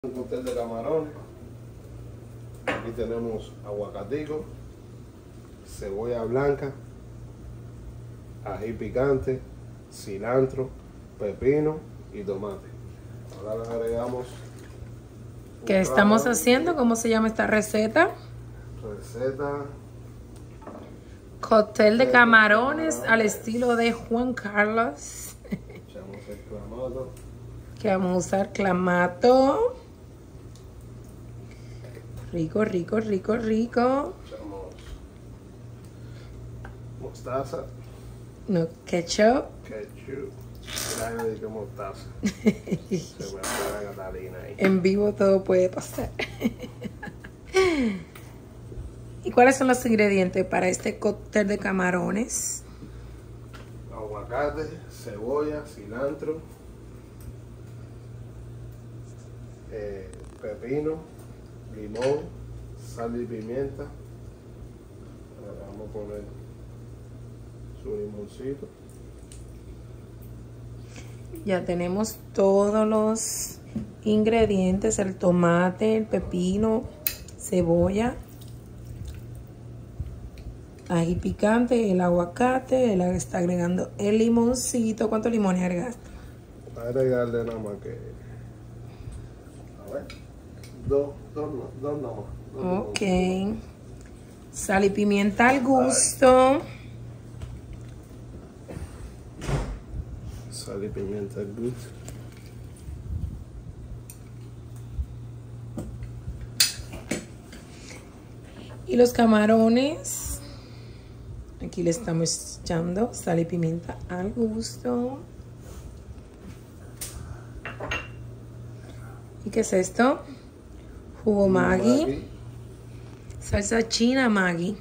Un cóctel de camarones. Aquí tenemos aguacatico, cebolla blanca, ají picante, cilantro, pepino y tomate. Ahora le agregamos ¿Qué estamos haciendo? ¿Cómo se llama esta receta? Receta Cóctel de camarones al estilo de Juan Carlos. echamos el clamato, Que vamos a usar clamato. Rico, rico, rico, rico. echamos mostaza, No ketchup. ketchup, grano de mostaza. Se me fue la Catalina ahí. En vivo todo puede pasar. ¿Y cuáles son los ingredientes para este cóctel de camarones? Aguacate, cebolla, cilantro, pepino, limón, sal y pimienta. Ahora vamos a poner su limoncito. Ya tenemos todos los ingredientes: el tomate, el pepino, cebolla, ají picante, el aguacate. Él está agregando el limoncito. ¿Cuántos limones agregaste? Voy a agregarle nada más que, a ver, dos nada más. Dos Ok. Sal y pimienta al gusto. Sal y pimienta al gusto. Y los camarones, aquí le estamos echando sal y pimienta al gusto. ¿Y qué es esto? Jugo Maggi. Salsa china Maggi.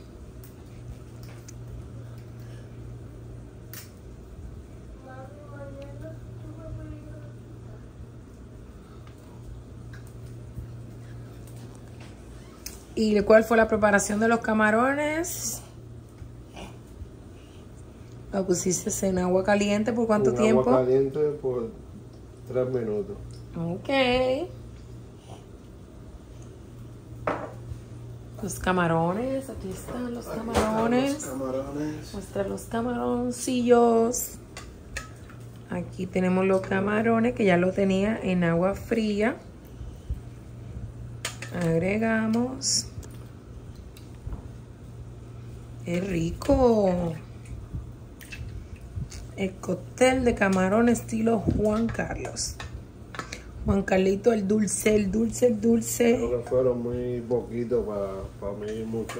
¿Y cuál fue la preparación de los camarones? Lo pusiste en agua caliente ¿por cuánto tiempo? Agua caliente por 3 minutos. Ok. Los camarones, aquí están los camarones. Los camarones. Muestra los camaroncillos. Aquí tenemos los camarones que ya lo tenía en agua fría. Agregamos. ¡Qué rico! El cóctel de camarón estilo Juan Carlos. Juan Carlito, el dulce, el dulce, el dulce. Creo que fueron muy poquitos para mí mucho.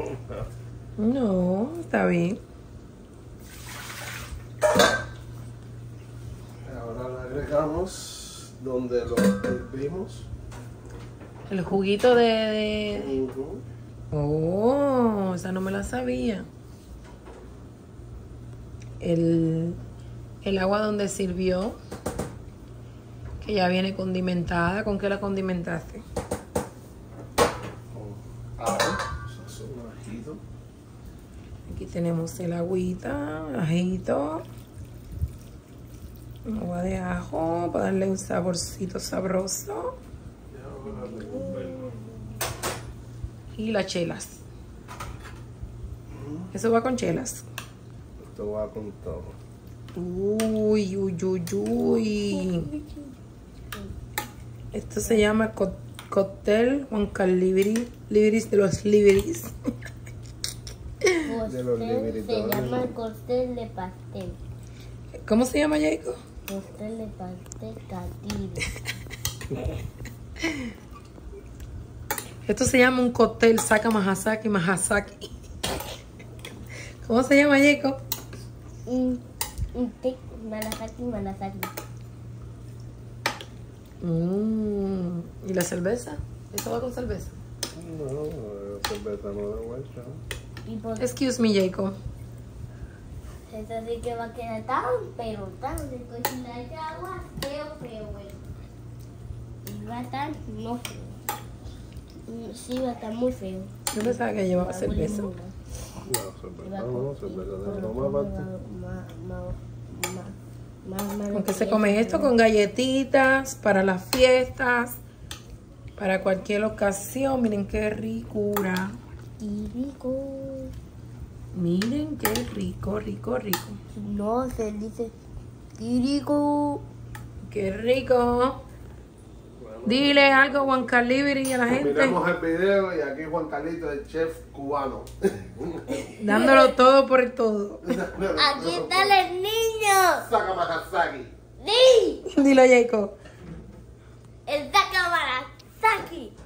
No, está bien. Ahora le agregamos donde lo hervimos. El juguito de... Oh, esa no me la sabía. El agua donde sirvió, que ya viene condimentada. ¿Con qué la condimentaste? Con ajo, sazón, ajito. Aquí tenemos el agüita, ajito, agua de ajo para darle un saborcito sabroso. Y las chelas. Eso va con chelas. Esto va con todo. Uy, uy, uy, uy. Esto se llama cóctel Juan Carlos Libiris de los Libiris. De los Se llama el cóctel de pastel. ¿Cómo se llama, Jacob? Cóctel de pastel Catire. Esto se llama un cóctel Saka Mahasaki Mahasaki. ¿Cómo se llama, Jacob? Manasaki. ¿Y la cerveza? ¿Eso va con cerveza? No, cerveza no de vuelta. Y por Excuse me, Jacob. eso sí que va a quedar tan, pero tan rico. Y si le echa agua, feo, güey. Y va a estar no feo. Sí, va a estar muy feo. Yo pensaba que llevaba cerveza. No, cerveza de toma aparte. ¿Con qué se come esto? Con galletitas para las fiestas. Para cualquier ocasión, miren qué ricura. Y rico. Miren qué rico, rico, rico. No, se dice y rico. Qué rico. Dile algo, Juan Calibri, a la gente. Miremos el video y aquí Juan Carlito, el chef cubano. Dándolo todo por el todo. Aquí están los niños. Saca Mahasaki. ¡Sí! Dilo, Jacob. El Takamara Saki.